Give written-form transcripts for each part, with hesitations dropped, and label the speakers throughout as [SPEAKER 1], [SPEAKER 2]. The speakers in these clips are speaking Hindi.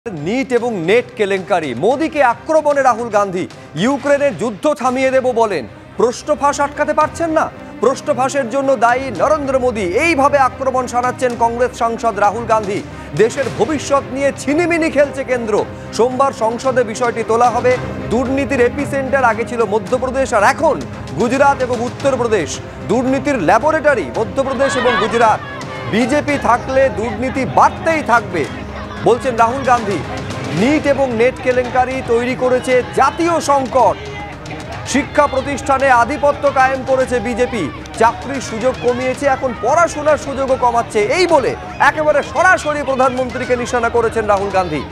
[SPEAKER 1] नीट এবং নেট কেলেঙ্কারি মোদিকে আক্রমণে রাহুল গান্ধী ইউক্রেনের যুদ্ধ থামিয়ে দেব বলেন প্রশ্ন ফাঁস আটকাতে পারছেন না প্রশ্ন ফাঁসের জন্য দায়ী নরেন্দ্র মোদি এইভাবে আক্রমণ শানাচ্ছেন কংগ্রেস সাংসদ রাহুল গান্ধী দেশের ভবিষ্যৎ নিয়ে ছিনিমিনি খেলছে কেন্দ্র সোমবার সংসদে বিষয়টি তোলা হবে দুর্নীতির এপিসেন্টার আগে ছিল মধ্যপ্রদেশ আর এখন গুজরাট এবং উত্তরপ্রদেশ দুর্নীতির ল্যাবরেটরি মধ্যপ্রদেশ এবং গুজরাট বিজেপি থাকলে দুর্নীতি বাড়তেই থাকবে বলছেন রাহুল গান্ধী नीट এবং নেট কেলেঙ্কারি তৈরি করেছে জাতীয় সংকট শিক্ষা প্রতিষ্ঠানে আধিপত্য কায়েম করেছে বিজেপি চাকরির সুযোগ কমিয়েছে এখন পড়াশোনার সুযোগও কমাচ্ছে এই বলে একেবারে সরাসরি প্রধানমন্ত্রীকে নিশানা করেছেন রাহুল গান্ধী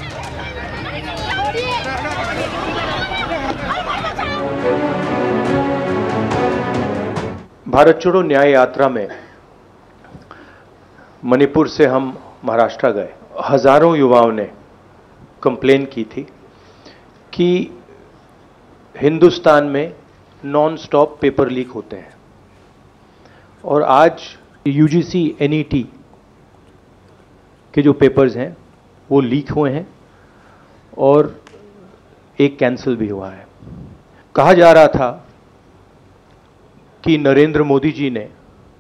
[SPEAKER 2] भारत छोड़ो न्याय यात्रा में मणिपुर से हम महाराष्ट्र गए हजारों युवाओं ने कंप्लेन की थी कि हिंदुस्तान में नॉन स्टॉप पेपर लीक होते हैं और आज यूजीसी एनईटी के जो पेपर्स हैं वो लीक हुए हैं और एक कैंसिल भी हुआ है कहा जा रहा था कि नरेंद्र मोदी जी ने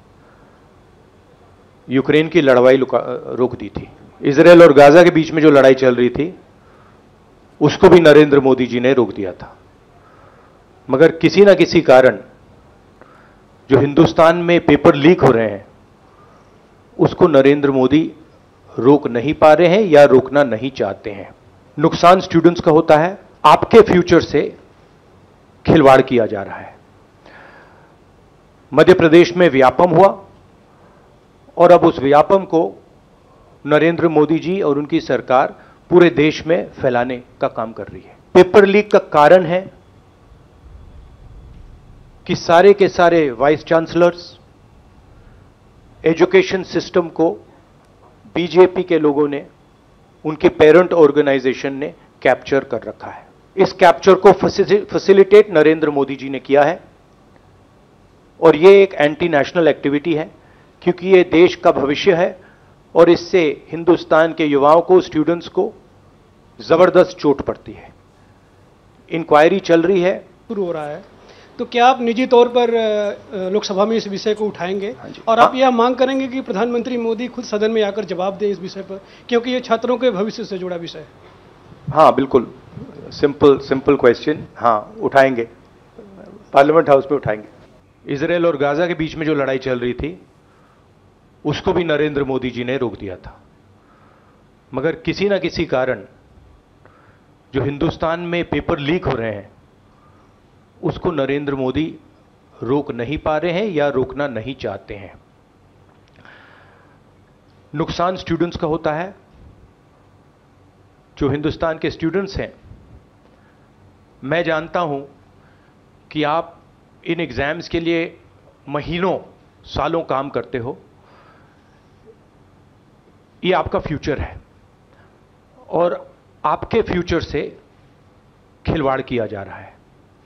[SPEAKER 2] यूक्रेन की लड़ाई रोक दी थी इजराइल और गाजा के बीच में जो लड़ाई चल रही थी उसको भी नरेंद्र मोदी जी ने रोक दिया था मगर किसी ना किसी कारण जो हिंदुस्तान में पेपर लीक हो रहे हैं उसको नरेंद्र मोदी रोक नहीं पा रहे हैं या रोकना नहीं चाहते हैं नुकसान स्टूडेंट्स का होता है आपके फ्यूचर से खिलवाड़ किया जा रहा है मध्य प्रदेश में व्यापम हुआ और अब उस व्यापम को नरेंद्र मोदी जी और उनकी सरकार पूरे देश में फैलाने का काम कर रही है पेपर लीक का कारण है कि सारे के सारे वाइस चांसलर्स एजुकेशन सिस्टम को बीजेपी के लोगों ने उनके पेरेंट ऑर्गेनाइजेशन ने कैप्चर कर रखा है इस कैप्चर को फैसिलिटेट नरेंद्र मोदी जी ने किया है और ये एक एंटी नेशनल एक्टिविटी है क्योंकि ये देश का भविष्य है और इससे हिंदुस्तान के युवाओं को स्टूडेंट्स को जबरदस्त चोट पड़ती है इंक्वायरी चल रही है
[SPEAKER 3] शुरू हो रहा है तो क्या आप निजी तौर पर लोकसभा में इस विषय को उठाएंगे और आप यह मांग करेंगे कि प्रधानमंत्री मोदी खुद सदन में आकर जवाब दें इस विषय पर क्योंकि ये छात्रों के भविष्य से जुड़ा विषय है
[SPEAKER 2] हाँ बिल्कुल सिंपल क्वेश्चन हाँ उठाएंगे पार्लियामेंट हाउस में उठाएंगे इजराइल और गाजा के बीच में जो लड़ाई चल रही थी उसको भी नरेंद्र मोदी जी ने रोक दिया था मगर किसी ना किसी कारण जो हिंदुस्तान में पेपर लीक हो रहे हैं उसको नरेंद्र मोदी रोक नहीं पा रहे हैं या रोकना नहीं चाहते हैं नुकसान स्टूडेंट्स का होता है जो हिंदुस्तान के स्टूडेंट्स हैं मैं जानता हूं कि आप इन एग्जाम्स के लिए महीनों सालों काम करते हो ये आपका फ्यूचर है और आपके फ्यूचर से खिलवाड़ किया जा रहा है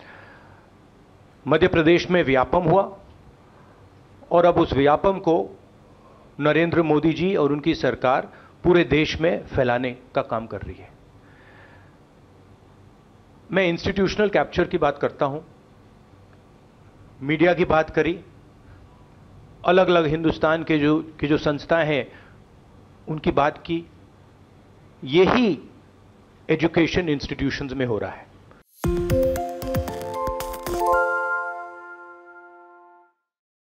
[SPEAKER 2] मध्य प्रदेश में व्यापम हुआ और अब उस व्यापम को नरेंद्र मोदी जी और उनकी सरकार पूरे देश में फैलाने का काम कर रही है मैं इंस्टीट्यूशनल कैप्चर की बात करता हूं मीडिया की बात करी अलग अलग हिंदुस्तान के जो संस्थाएं हैं उनकी बात की यही एजुकेशन इंस्टीट्यूशंस में हो रहा है